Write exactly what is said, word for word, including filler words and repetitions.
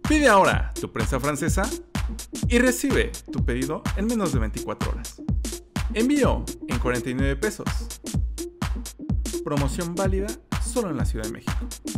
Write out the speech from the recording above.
Pide ahora tu prensa francesa y recibe tu pedido en menos de veinticuatro horas. Envío en cuarenta y nueve pesos. Promoción válida solo en la Ciudad de México.